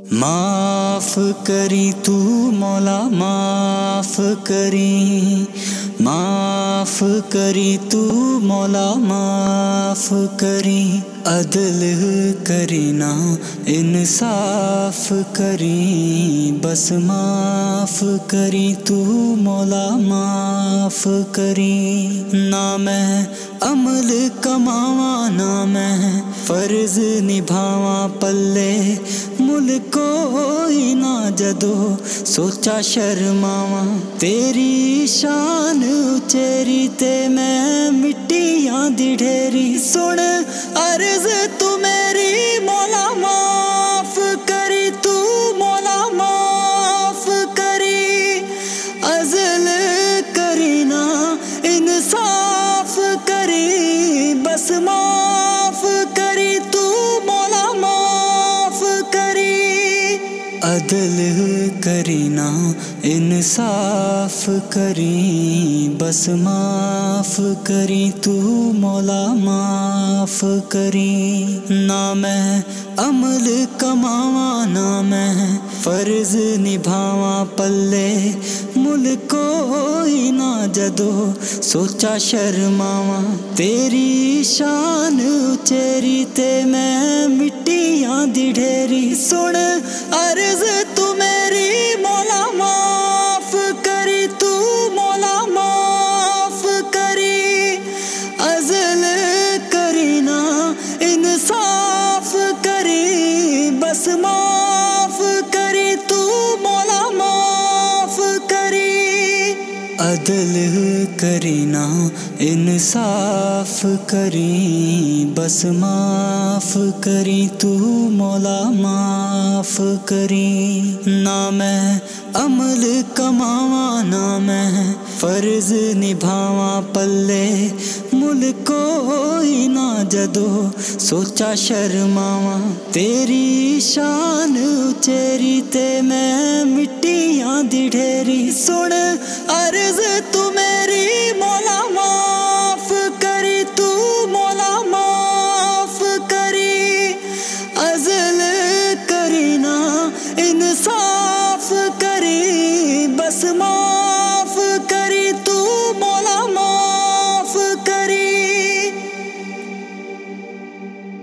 माफ करी तू मौला माफ करी, माफ करी तू मौला माफ करी। अदल करी ना इंसाफ करी, बस माफ करी तू मौला माफ करी। ना मैं अमल कमावा ना मैं फर्ज निभावा, पल्ले मुल्क कोई ना जदो सोचा शर्मावा। तेरी शान उचेरी ते मैं मिट्टियां दी ढेरी, सुन अर्ज तू मेरी मौला माफ करी तू मौला माफ करी। अज़ल करी ना इंसाफ करी, बस माफ करी तू मौला माफ करी। अदल करी ना इंसाफ करी, बस माफ करी तू मौला माफ करी। ना मैं अमल कमावा ना मैं फर्ज निभावा, पल्ले मुल्क कोई ना जदो सोचा शर्मावा। तेरी शान उचेरी ते मैं मिट्टियां दी ढेरी, सुन अर्ज तू मेरी मौला माफ करी तू मौला माफ करी। अज़ल करी ना इंसाफ करी, बस माफ करी तू मौला माफ करी। अदल करी ना इंसाफ करी, बस माफ करी तू मौला माफ करी। ना मैं अमल कमावा ना मैं फर्ज निभावा, पल्ले मुल्क कोई ना जदो सोचा शर्मावा। तेरी शान उचेरी ते मैं मिट्टियां दी ढेरी, सुन अर्ज तू